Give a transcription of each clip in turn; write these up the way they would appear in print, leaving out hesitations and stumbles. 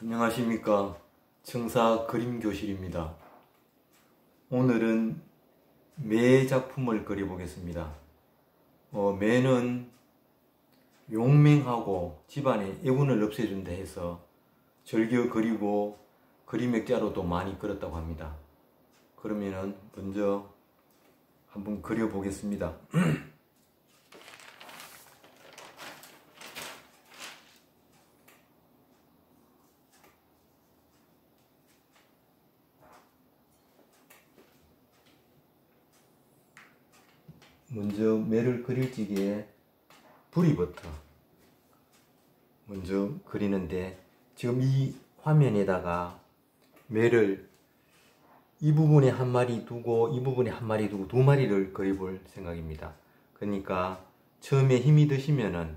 안녕하십니까. 청사 그림교실입니다. 오늘은 매 작품을 그려보겠습니다. 매는 용맹하고 집안에 애군을 없애준다 해서 즐겨 그리고 그림 액자로도 많이 그렸다고 합니다. 그러면은 먼저 한번 그려보겠습니다. 먼저 매를 그릴 적에 부리부터 먼저 그리는데, 지금 이 화면에다가 매를 이 부분에 한 마리 두고 이 부분에 한 마리 두고 두 마리를 그려볼 생각입니다. 그러니까 처음에 힘이 드시면은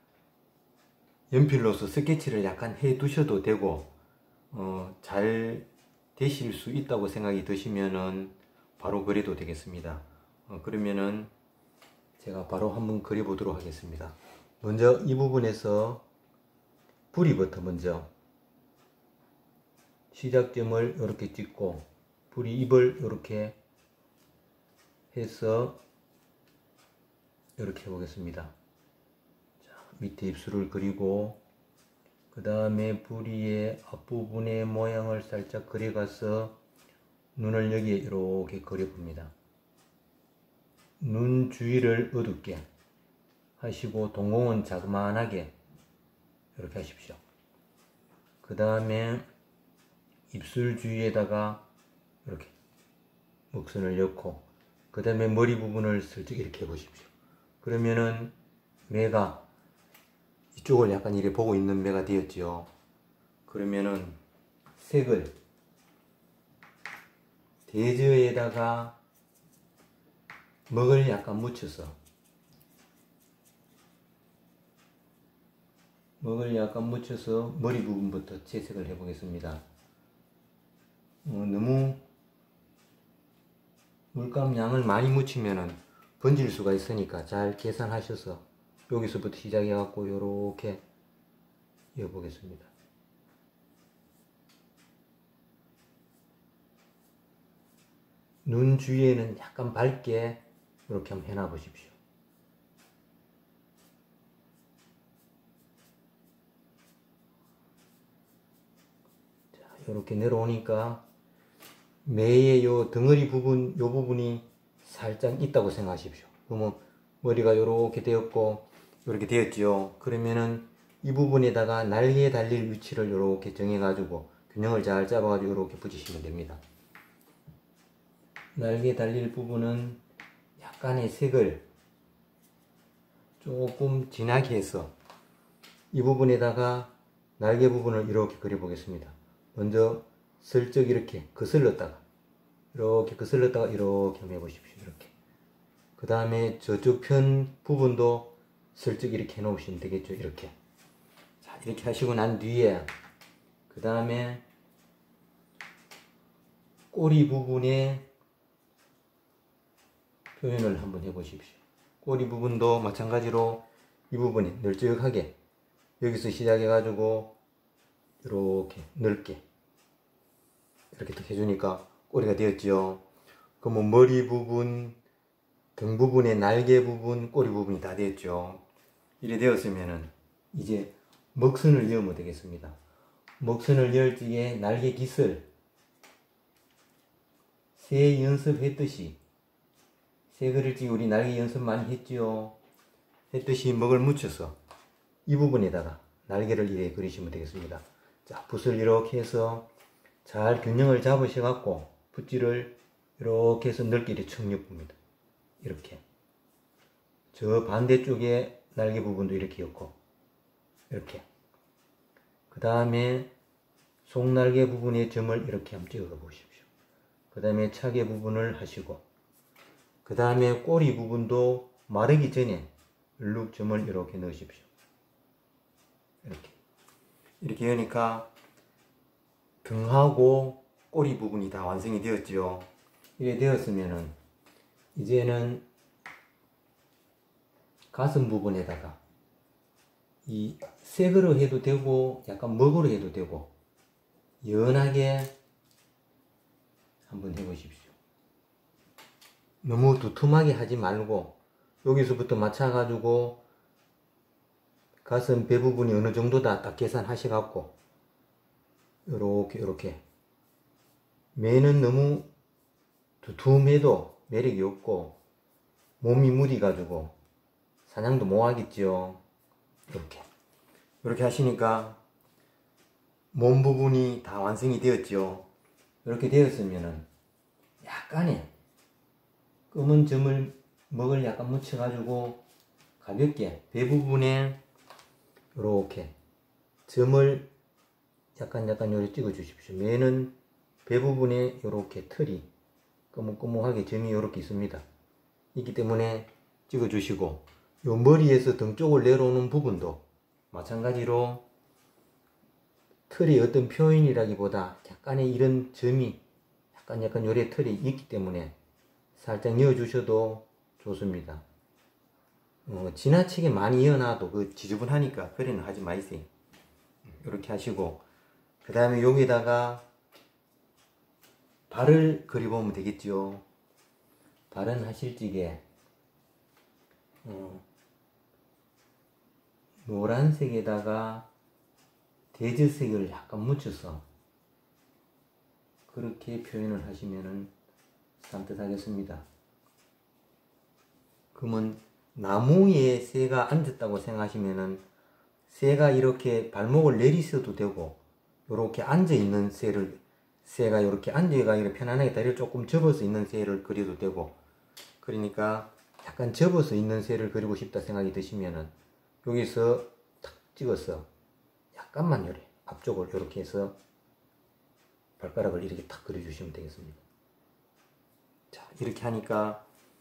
연필로서 스케치를 약간 해 두셔도 되고, 잘 되실 수 있다고 생각이 드시면은 바로 그려도 되겠습니다. 그러면은 제가 바로 한번 그려보도록 하겠습니다. 먼저 이 부분에서 부리부터 먼저 시작점을 이렇게 찍고 부리 입을 이렇게 해서 이렇게 해보겠습니다. 자, 밑에 입술을 그리고 그 다음에 부리의 앞부분의 모양을 살짝 그려가서 눈을 여기에 이렇게 그려봅니다. 눈 주위를 어둡게 하시고 동공은 자그만하게 이렇게 하십시오. 그 다음에 입술 주위에다가 이렇게 먹선을 넣고 그 다음에 머리 부분을 슬쩍 이렇게 해보십시오. 그러면은 매가 이쪽을 약간 이렇게 보고 있는 매가 되었지요. 그러면은 색을 대저에다가 먹을 약간 묻혀서 머리 부분부터 채색을 해보겠습니다. 너무 물감 양을 많이 묻히면은 번질 수가 있으니까 잘 계산하셔서 여기서부터 시작해 갖고 요렇게 이어보겠습니다. 눈 주위에는 약간 밝게 이렇게 한번 해놔 보십시오. 자, 이렇게 내려오니까 매의 요 덩어리 부분, 요 부분이 살짝 있다고 생각하십시오. 그러면 머리가 이렇게 되었고 이렇게 되었죠. 그러면은 이 부분에다가 날개에 달릴 위치를 이렇게 정해가지고 균형을 잘 잡아가지고 이렇게 붙이시면 됩니다. 날개에 달릴 부분은 약간의 색을 조금 진하게 해서 이 부분에다가 날개 부분을 이렇게 그려보겠습니다. 먼저 슬쩍 이렇게 거슬렀다가 이렇게 한번 해보십시오. 이렇게. 그 다음에 저쪽 편 부분도 슬쩍 이렇게 해놓으시면 되겠죠. 이렇게. 자, 이렇게 하시고 난 뒤에 그 다음에 꼬리 부분에 표현을 한번 해보십시오. 꼬리 부분도 마찬가지로 이 부분에 널찍하게 여기서 시작해 가지고 이렇게 넓게 이렇게 딱 해주니까 꼬리가 되었죠. 그러면 머리 부분, 등 부분의 날개 부분, 꼬리 부분이 다 되었죠. 이래 되었으면은 이제 먹선을 여으면 되겠습니다. 먹선을 열 적에 날개 깃을 새 연습했듯이, 새 그릴 적에 우리 날개 연습 많이 했지요. 했듯이 먹을 묻혀서 이 부분에다가 날개를 이렇게 그리시면 되겠습니다. 자, 붓을 이렇게 해서 잘 균형을 잡으셔 갖고 붓질을 이렇게 해서 넓게 이렇게 척 엮습니다. 이렇게. 저 반대쪽에 날개 부분도 이렇게 엮고 이렇게. 그 다음에 속날개 부분의 점을 이렇게 한번 찍어 보십시오. 그 다음에 차개 부분을 하시고 그 다음에 꼬리 부분도 마르기 전에 얼룩 점을 이렇게 넣으십시오. 이렇게 하니까 등하고 꼬리 부분이 다 완성이 되었죠. 이렇게 되었으면은 이제는 가슴 부분에다가 이 색으로 해도 되고 약간 먹으로 해도 되고 연하게 한번 해보십시오. 너무 두툼하게 하지 말고 여기서부터 맞춰가지고 가슴 배 부분이 어느 정도다 딱 계산하셔갖고 요렇게 매는 너무 두툼해도 매력이 없고 몸이 무디가지고 사냥도 못하겠죠. 이렇게 하시니까 몸 부분이 다 완성이 되었죠. 이렇게 되었으면은 약간의 검은 점을 먹을 약간 묻혀가지고 가볍게 배 부분에 이렇게 점을 약간 요렇게 찍어 주십시오. 매는 배 부분에 이렇게 털이 꼬물꼬물하게 점이 이렇게 있습니다. 있기 때문에 찍어 주시고 요 머리에서 등 쪽을 내려오는 부분도 마찬가지로 털이 어떤 표현이라기보다 약간의 이런 점이 약간 요래 털이 있기 때문에 살짝 이어 주셔도 좋습니다. 지나치게 많이 이어놔도 그 지저분하니까 그래는 하지 마이세요. 이렇게 하시고 그 다음에 여기다가 발을 그려보면 되겠죠. 발은 하실 적에 노란색에다가 대저색을 약간 묻혀서 그렇게 표현을 하시면은 산뜻하겠습니다. 그러면 나무에 새가 앉았다고 생각하시면은 새가 이렇게 발목을 내리셔도 되고 이렇게 앉아있는 새가 이렇게 앉아가 이렇게 편안하게 다리를 조금 접어서 있는 새를 그려도 되고, 그러니까 약간 접어서 있는 새를 그리고 싶다 생각이 드시면은 여기서 탁 찍어서 약간만 요래 앞쪽을 이렇게 해서 발가락을 이렇게 탁 그려주시면 되겠습니다. 자, 이렇게 하니까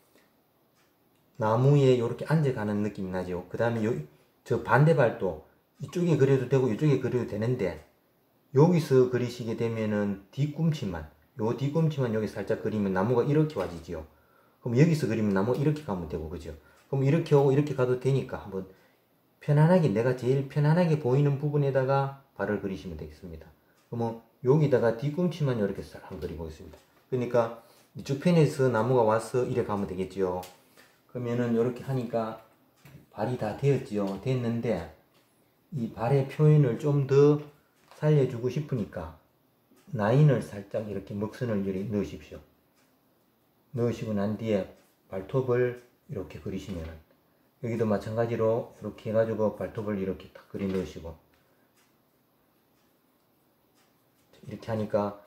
나무에 이렇게 앉아가는 느낌이 나죠. 그 다음에 저 반대발도 이쪽에 그려도 되고 이쪽에 그려도 되는데 여기서 그리시게 되면은 뒤꿈치만 여기 살짝 그리면 나무가 이렇게 와지지요. 그럼 여기서 그리면 나무 이렇게 가면 되고, 그죠? 그럼 이렇게 오고 이렇게 가도 되니까 한번 편안하게, 내가 제일 편안하게 보이는 부분에다가 발을 그리시면 되겠습니다. 그러면 여기다가 뒤꿈치만 이렇게 싹 한번 그려보겠습니다. 그러니까 이쪽 편에서 나무가 와서 이렇게 가면 되겠죠. 그러면은 이렇게 하니까 발이 다 되었지요. 됐는데 이 발의 표현을 좀 더 살려주고 싶으니까 라인을 살짝 이렇게 먹선을 이렇게 넣으십시오. 넣으시고 난 뒤에 발톱을 이렇게 그리시면은 여기도 마찬가지로 이렇게 해가지고 발톱을 이렇게 탁 그려 넣으시고 이렇게 하니까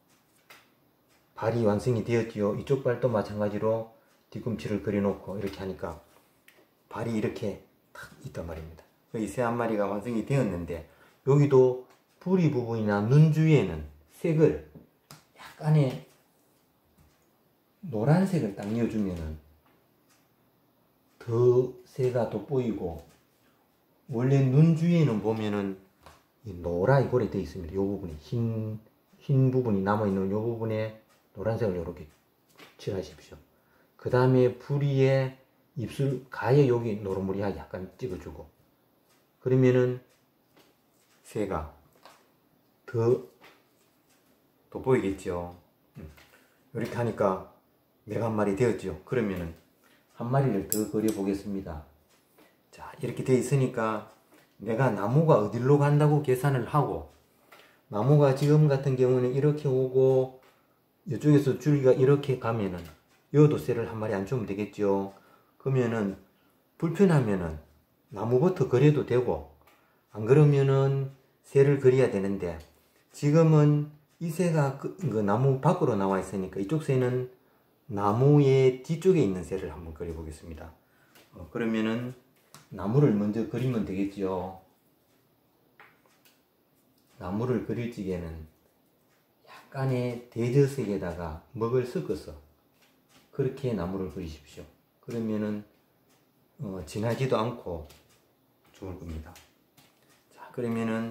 발이 완성이 되었지요. 이쪽 발도 마찬가지로 뒤꿈치를 그려놓고 이렇게 하니까 발이 이렇게 탁 있단 말입니다. 이 새 한 마리가 완성이 되었는데 여기도 부리 부분이나 눈 주위에는 색을 약간의 노란색을 딱 넣어주면은 더 새가 돋보이고, 원래 눈 주위에는 보면은 이 노랗게 고래 되어 있습니다. 이 부분이 흰 부분이 남아있는 이 부분에 노란색을 이렇게 칠하십시오. 그 다음에 부리에 입술 가에 여기 노릇무리하게 약간 찍어주고, 그러면은 새가 더 돋보이겠죠. 이렇게 하니까 내가 한 마리 되었죠. 그러면은 한 마리를 더 그려보겠습니다. 자, 이렇게 되어 있으니까 내가 나무가 어디로 간다고 계산을 하고, 나무가 지금 같은 경우는 이렇게 오고 이쪽에서 줄기가 이렇게 가면은 여도 새를 한 마리 안 주면 되겠죠. 그러면은 불편하면은 나무부터 그려도 되고, 안 그러면은 새를 그려야 되는데 지금은 이 새가 그 나무 밖으로 나와 있으니까 이쪽 새는 나무의 뒤쪽에 있는 새를 한번 그려보겠습니다. 그러면은 나무를 먼저 그리면 되겠죠. 나무를 그릴 적에는 약간의 대저색에다가 먹을 섞어서 그렇게 나무를 그리십시오. 그러면은 진하지도 않고 좋을 겁니다. 자, 그러면은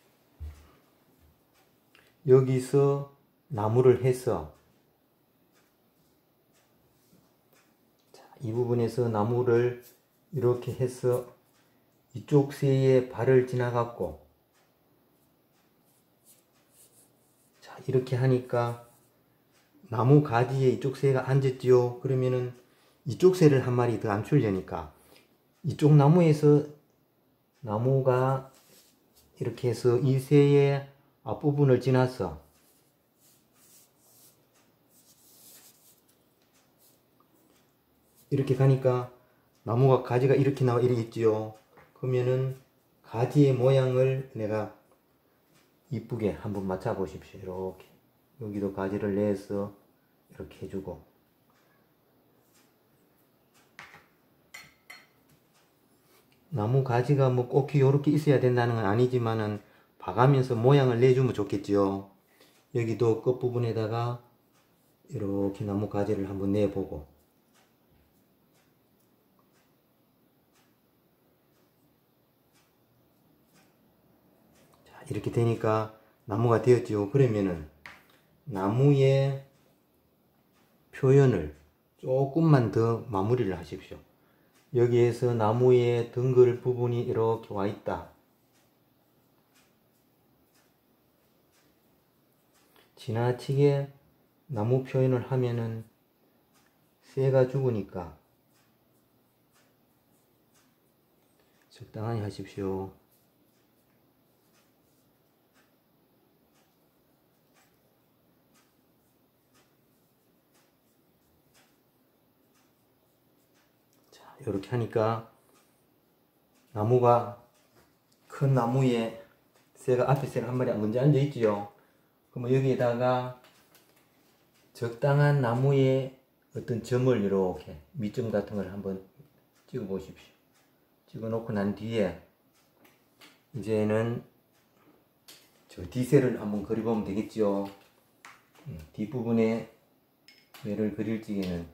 여기서 나무를 해서 이 부분에서 나무를 이렇게 해서 이쪽 새의 발을 지나갔고 이렇게 하니까 나무 가지에 이쪽 새가 앉았지요. 그러면은 이쪽 새를 한 마리 더 앉추려니까 이쪽 나무에서 나무가 이렇게 해서 이 새의 앞부분을 지나서 이렇게 가니까 나무가 가지가 이렇게 나와 이러겠지요. 그러면은 가지의 모양을 내가 이쁘게 한번 맞춰 보십시오. 이렇게 여기도 가지를 내서 이렇게 해주고, 나무 가지가 뭐 꼭 이렇게 있어야 된다는 건 아니지만은 봐가면서 모양을 내주면 좋겠지요. 여기도 끝부분에다가 이렇게 나무 가지를 한번 내보고, 자, 이렇게 되니까 나무가 되었지요. 그러면은 나무의 표현을 조금만 더 마무리를 하십시오. 여기에서 나무의 덩글 부분이 이렇게 와 있다. 지나치게 나무 표현을 하면은 새가 죽으니까 적당히 하십시오. 자, 이렇게 하니까 나무가, 큰 나무에 새가, 앞에 새가 한 마리 먼저 앉아 있지요. 그러면 여기에다가 적당한 나무에 어떤 점을 이렇게 밑점 같은 걸 한번 찍어 보십시오. 찍어 놓고 난 뒤에 이제는 저 뒤새를 한번 그려보면 되겠죠. 뒷부분에 매를 그릴 적에는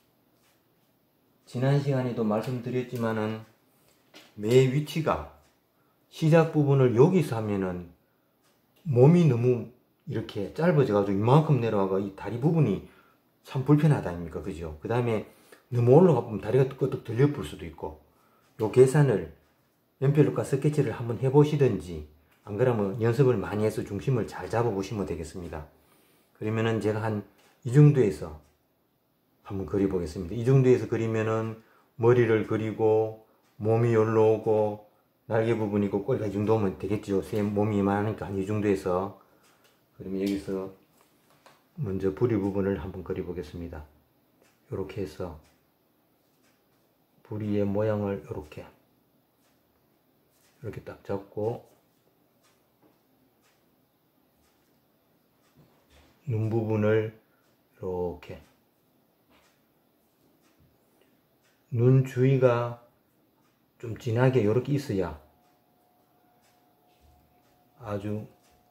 지난 시간에도 말씀드렸지만은 매 위치가 시작 부분을 여기서 하면은 몸이 너무 이렇게 짧아져 가지고 이만큼 내려와가 이 다리 부분이 참 불편하다 아닙니까? 그죠? 그 다음에 너무 올라가 보면 다리가 뚝뚝 들려볼 수도 있고, 요 계산을 연필과 스케치를 한번 해보시든지, 안 그러면 연습을 많이 해서 중심을 잘 잡아보시면 되겠습니다. 그러면은 제가 한 이 정도에서 한번 그려보겠습니다. 이 정도에서 그리면은 머리를 그리고 몸이 여기로 오고 날개 부분이고 꼬리가 이 정도 오면 되겠죠. 새 몸이 이만하니까 한 이 정도에서. 그러면 여기서 먼저 부리 부분을 한번 그려보겠습니다. 이렇게 해서 부리의 모양을 이렇게 딱 잡고, 눈 부분을 이렇게, 눈 주위가 좀 진하게 이렇게 있어야 아주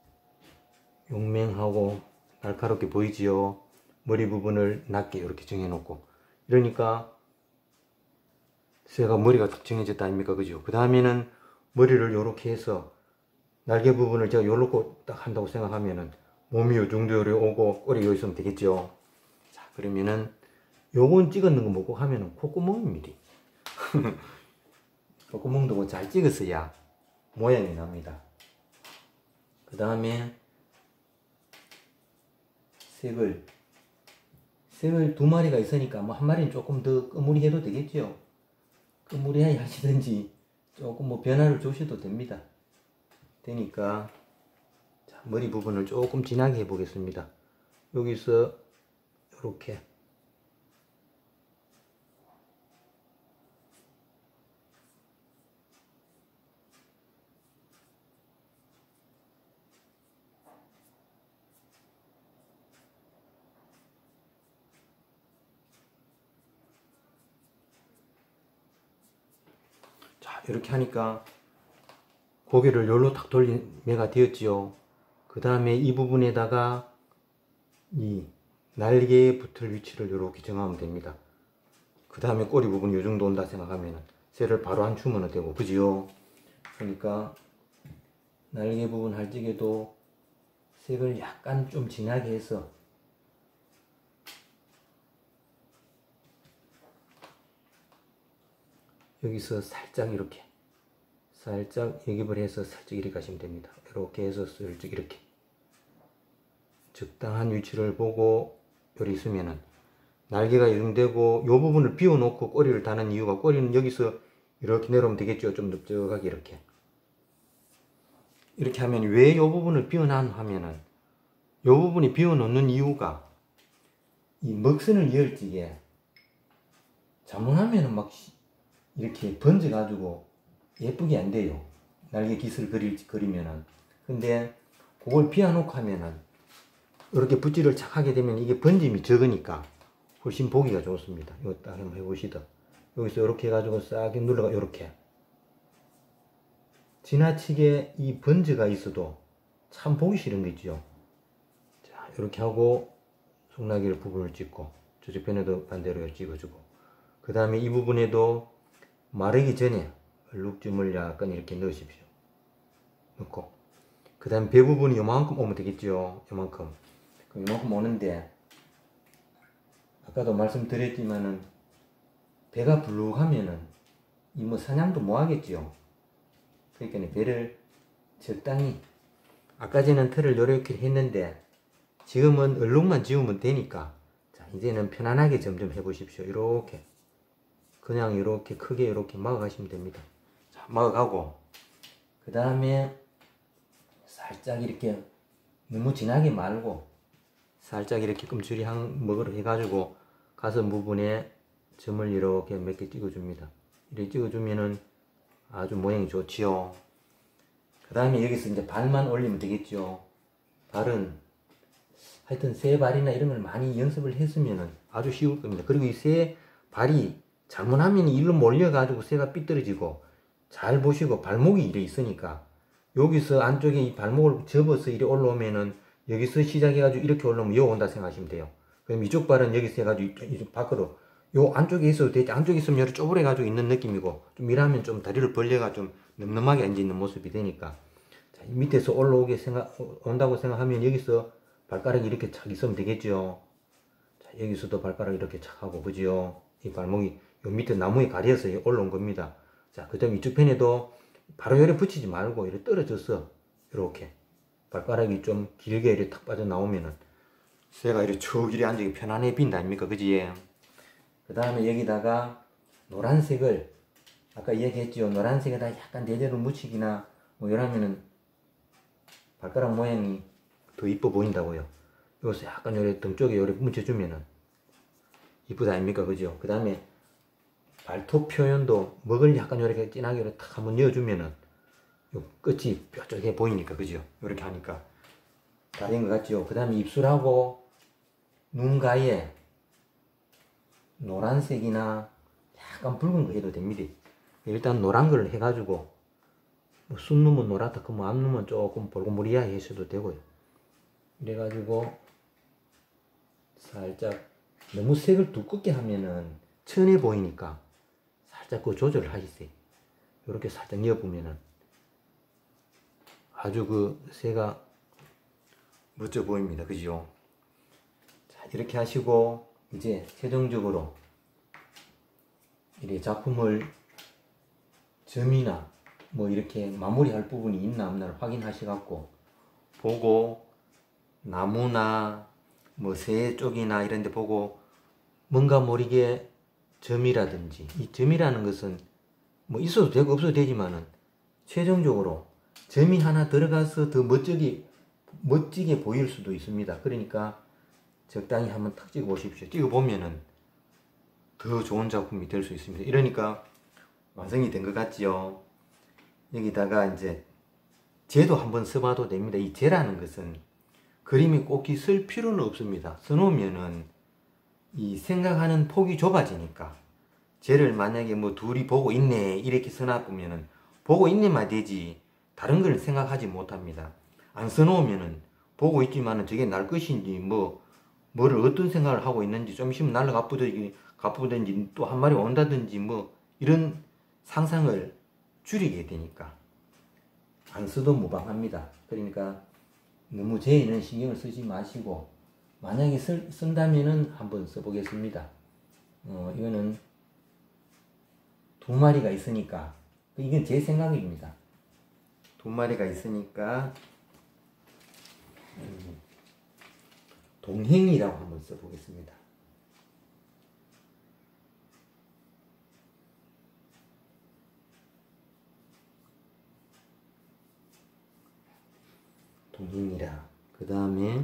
용맹하고 날카롭게 보이지요. 머리 부분을 낮게 이렇게 정해놓고, 이러니까 새가 머리가 딱 정해졌다 아닙니까? 그죠? 그 다음에는 머리를 이렇게 해서 날개 부분을 제가 요렇게 딱 한다고 생각하면은 몸이 요 정도로 오고 꼬리 여기 있으면 되겠죠. 자, 그러면은 요건 찍었는 거 뭐고 하면은 콧구멍입니다. 콧구멍도 뭐 잘 찍었어야 모양이 납니다. 그 다음에 색을 두 마리가 있으니까 뭐 한 마리는 조금 더 끄무리 해도 되겠죠. 끄무리 하시든지 조금 뭐 변화를 주셔도 됩니다. 되니까, 자, 머리 부분을 조금 진하게 해 보겠습니다. 여기서 이렇게 이렇게 하니까 고개를 요로 탁 돌린 매가 되었지요. 그 다음에 이 부분에다가 이 날개에 붙을 위치를 이렇게 정하면 됩니다. 그 다음에 꼬리 부분 요 정도 온다 생각하면 새를 바로 앉추면 되고, 그지요? 그러니까 날개 부분 할 적에도 색을 약간 좀 진하게 해서 여기서 살짝 이렇게 살짝 역입을 해서 살짝 이렇게 가시면 됩니다. 이렇게 해서 슬쩍 이렇게 적당한 위치를 보고 요리 있으면은 날개가 이동되고 요 부분을 비워놓고 꼬리를 다는 이유가 꼬리는 여기서 이렇게 내려오면 되겠죠. 좀 넓적하게 이렇게 하면 왜 요 부분을 비워놔 하면은 요 부분이 비워놓는 이유가 이 먹선을 이을지게 잘못하면은 막 이렇게 번져가지고 예쁘게 안 돼요. 날개 깃을 그리면은. 근데 그걸 비워놓고 하면은 이렇게 붓질을 착 하게 되면 이게 번짐이 적으니까 훨씬 보기가 좋습니다. 이거 딱 한번 해보시다. 여기서 이렇게 해가지고 싹 눌러가 이렇게 지나치게 이 번져가 있어도 참 보기 싫은 거 있죠. 자, 이렇게 하고 속날개를 부분을 찍고 저쪽 편에도 반대로 찍어주고 그 다음에 이 부분에도 마르기 전에 얼룩점을 약간 이렇게 넣으십시오. 넣고 그 다음에 배 부분이 요만큼 오면 되겠죠. 요만큼 오는데 아까도 말씀드렸지만은 배가 불룩하면은 이 뭐 사냥도 못 하겠지요. 그러니까 배를 적당히 아까 전에는 털을 요렇게 했는데 지금은 얼룩만 지우면 되니까 자 이제는 편안하게 점점 해보십시오. 이렇게 그냥 이렇게 크게 이렇게 막아가시면 됩니다. 자 막아가고 그 다음에 살짝 이렇게 너무 진하게 말고 살짝 이렇게 끔추리 먹으러 해가지고 가슴 부분에 점을 이렇게 몇 개 찍어줍니다. 이렇게 찍어주면은 아주 모양이 좋지요. 그 다음에 여기서 이제 발만 올리면 되겠죠. 발은 하여튼 새 발이나 이런 걸 많이 연습을 했으면은 아주 쉬울 겁니다. 그리고 이 새 발이 잘못하면 일로 몰려가지고 새가 삐뚤어지고 잘 보시고 발목이 이래 있으니까 여기서 안쪽에 이 발목을 접어서 이래 올라오면은 여기서 시작해가지고 이렇게 올라오면 요 온다 생각하시면 돼요. 그럼 이쪽 발은 여기서 해가지고 이쪽 밖으로 요 안쪽에 있어도 되지. 안쪽에 있으면 요렇게 쪼그려가지고 있는 느낌이고 좀 일하면 좀 다리를 벌려가 좀 늠름하게 앉아있는 모습이 되니까 자, 밑에서 온다고 생각하면 여기서 발가락이 이렇게 착 있으면 되겠죠. 자, 여기서도 발가락 이렇게 착 하고 그죠. 이 발목이 요 밑에 나무에 가려서 올라온 겁니다. 자, 그 다음에 이쪽 편에도 바로 요래 붙이지 말고 이렇게 떨어져서 이렇게 발가락이 좀 길게 이렇게 탁 빠져나오면은 새가 이렇게 쭉 이렇게 앉아 편안해 빈다 아닙니까? 그지? 그 다음에 여기다가 노란색을 아까 얘기했죠. 노란색에다 약간 대대로 묻히기나 뭐 이러면은 발가락 모양이 더 이뻐 보인다고요. 여기서 약간 요래 등 쪽에 요래 묻혀주면은 이쁘다 아닙니까? 그죠? 그 다음에 발톱 표현도 먹을 약간 요렇게 진하게 요렇게 탁 한번 넣어주면은 요 끝이 뾰족해 보이니까 그죠? 요렇게 하니까 다 된 것 같죠? 그 다음에 입술하고 눈 가에 노란색이나 약간 붉은 거 해도 됩니다. 일단 노란 걸 해가지고 뭐 순눈은 노랗다 그러면 앞눈은 조금 볼고무리하게 하셔도 되고요. 이래가지고 살짝 너무 색을 두껍게 하면은 천해 보이니까 살짝 그 조절을 하시세요. 이렇게 살짝 넣어보면은 아주 그 새가 멋져 보입니다. 그죠? 자, 이렇게 하시고 이제 최종적으로 이렇게 작품을 점이나 뭐 이렇게 마무리할 부분이 있나 없나를 확인하셔갖고 보고 나무나 뭐 새 쪽이나 이런 데 보고 뭔가 모르게 점이라든지 이 점이라는 것은 뭐 있어도 되고 없어도 되지만은 최종적으로 점이 하나 들어가서 더 멋지게 보일 수도 있습니다. 그러니까 적당히 한번 탁 찍어 보십시오. 찍어 보면은 더 좋은 작품이 될 수 있습니다. 이러니까 완성이 된 것 같지요. 여기다가 이제 재도 한번 써봐도 됩니다. 이 재라는 것은 그림이 꼭 쓸 필요는 없습니다. 써놓으면은 이 생각하는 폭이 좁아지니까 재를 만약에 뭐 둘이 보고 있네 이렇게 써놔보면은 보고 있네만 되지 다른 걸 생각하지 못합니다. 안 써놓으면은 보고 있지만은 저게 날 것인지 뭐를 어떤 생각을 하고 있는지 좀 있으면 날아가 가쁘든지 또 한 마리 온다든지 뭐 이런 상상을 줄이게 되니까 안 써도 무방합니다. 그러니까 너무 재에는 신경을 쓰지 마시고 만약에 쓴다면은 한번 써보겠습니다. 이거는 2마리가 있으니까 이건 제 생각입니다. 2마리가 있으니까 동행이라고 한번 써보겠습니다. 동행이라. 그 다음에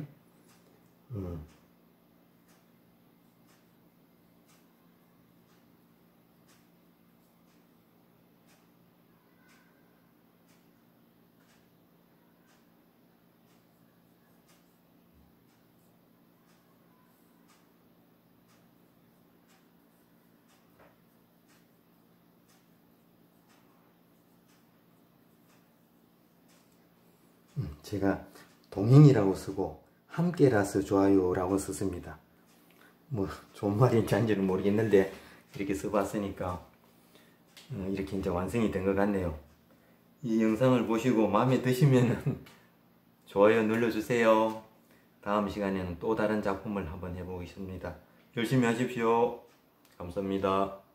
제가 동행이라고 쓰고 함께라서 좋아요라고 썼습니다. 뭐 좋은 말인지 아닌지는 모르겠는데 이렇게 써봤으니까 이렇게 이제 완성이 된 것 같네요. 이 영상을 보시고 마음에 드시면 좋아요 눌러주세요. 다음 시간에는 또 다른 작품을 한번 해보겠습니다. 열심히 하십시오. 감사합니다.